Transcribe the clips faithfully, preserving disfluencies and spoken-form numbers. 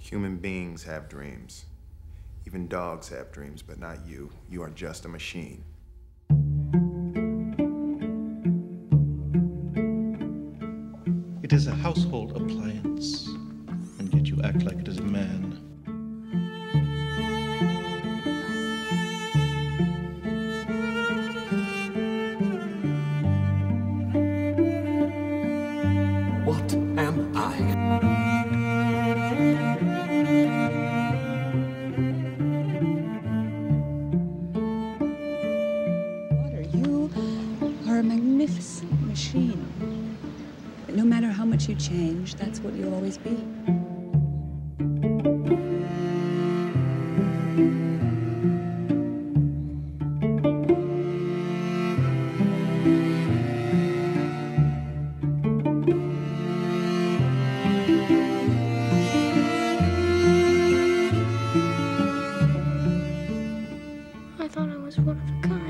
Human beings have dreams. Even dogs have dreams, but not you. You are just a machine. It is a household appliance, and yet you act like it is a man. What am I? You are a magnificent machine. But no matter how much you change, that's what you'll always be. I thought I was one of a kind.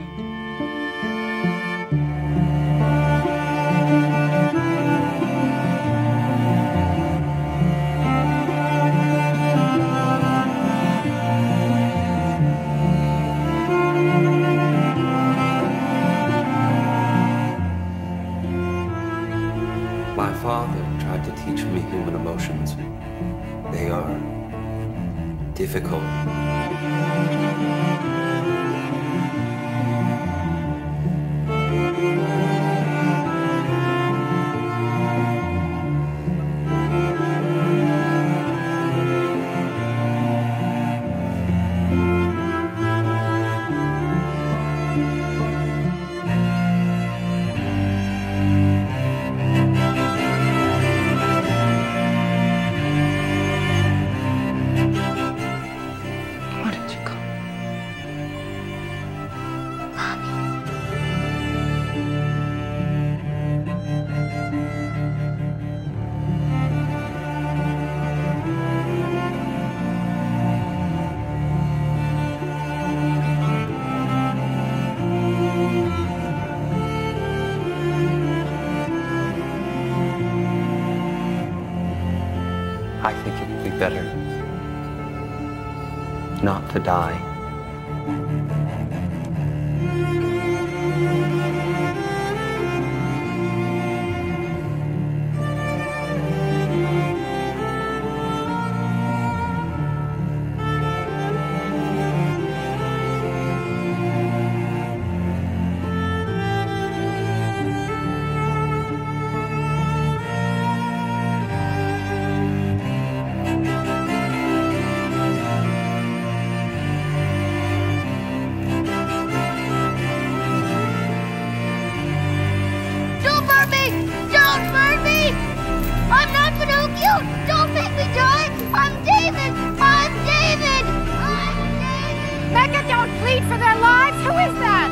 My father tried to teach me human emotions. They are difficult. What did you call me? Mommy. I think it would be better not to die. Don't burn me! Don't burn me! I'm not Pinocchio! Don't make me die! I'm David! I'm David! I'm David! Becca, don't plead for their lives! Who is that?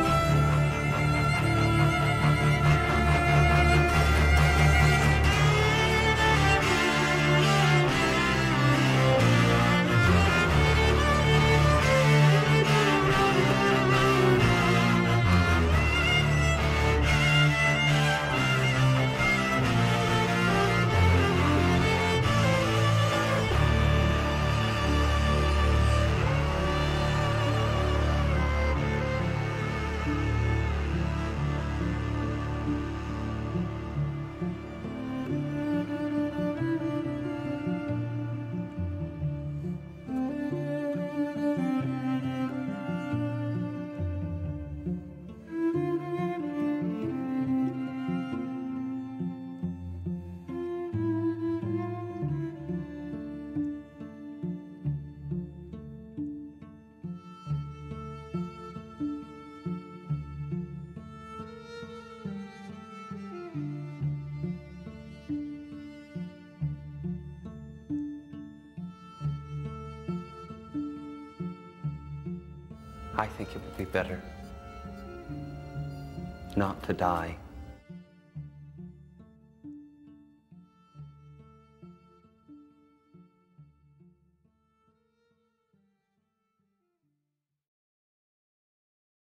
I think it would be better not to die.